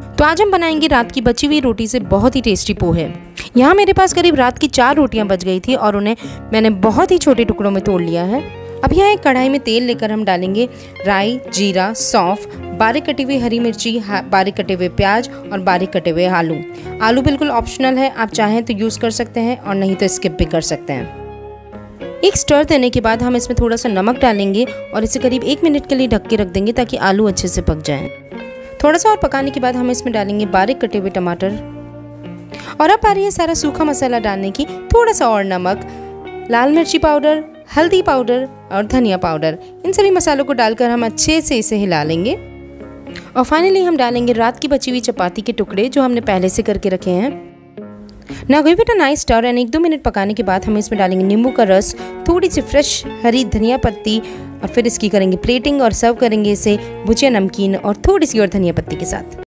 तो आज हम बनाएंगे रात की बची हुई रोटी से बहुत ही टेस्टी पोहे। यहाँ मेरे पास करीब रात की 4 रोटियाँ बच गई थी और उन्हें मैंने बहुत ही छोटे टुकड़ों में तोड़ लिया है। अब यहाँ एक कढ़ाई में तेल लेकर हम डालेंगे राई, जीरा, सौफ, बारीक कटी हुई हरी मिर्ची, बारीक कटे हुए प्याज और बारीक कटे हुए आलू। आलू बिल्कुल ऑप्शनल है, आप चाहें तो यूज़ कर सकते हैं और नहीं तो स्किप भी कर सकते हैं। एक स्टर देने के बाद हम इसमें थोड़ा सा नमक डालेंगे और इसे करीब 1 मिनट के लिए ढक के रख देंगे ताकि आलू अच्छे से पक जाएं। थोड़ा सा और पकाने के बाद हम इसमें डालेंगे बारीक कटे हुए टमाटर और अब आ रही है सारा सूखा मसाला डालने की। थोड़ा सा और नमक, लाल मिर्ची पाउडर, हल्दी पाउडर और धनिया पाउडर, इन सभी मसालों को डालकर हम अच्छे से इसे हिला लेंगे। और फाइनली हम डालेंगे रात की बची हुई चपाती के टुकड़े जो हमने पहले से करके रखे हैं। ना give it a nice stir and 1-2 minute पकाने के बाद हम इसमें डालेंगे नींबू का रस, थोड़ी सी फ्रेश हरी धनिया पत्ती और फिर इसकी करेंगे प्लेटिंग और सर्व करेंगे इसे भुजिया, नमकीन और थोड़ी सी और धनिया पत्ती के साथ।